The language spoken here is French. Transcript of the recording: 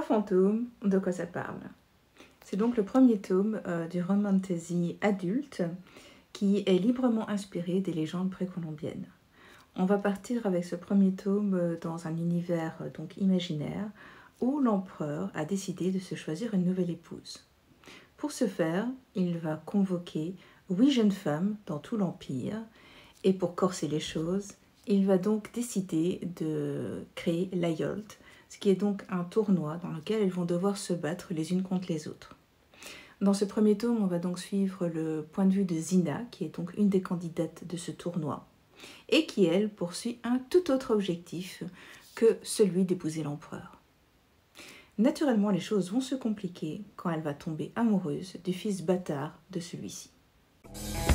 Fantôme, de quoi ça parle? C'est donc le premier tome du roman fantasy adulte qui est librement inspiré des légendes précolombiennes. On va partir avec ce premier tome dans un univers donc imaginaire où l'empereur a décidé de se choisir une nouvelle épouse. Pour ce faire, il va convoquer 8 jeunes femmes dans tout l'empire et pour corser les choses, il va donc décider de créer l'Ayolt, ce qui est donc un tournoi dans lequel elles vont devoir se battre les unes contre les autres. Dans ce premier tome, on va donc suivre le point de vue de Zina, qui est donc une des candidates de ce tournoi, et qui, elle, poursuit un tout autre objectif que celui d'épouser l'empereur. Naturellement, les choses vont se compliquer quand elle va tomber amoureuse du fils bâtard de celui-ci.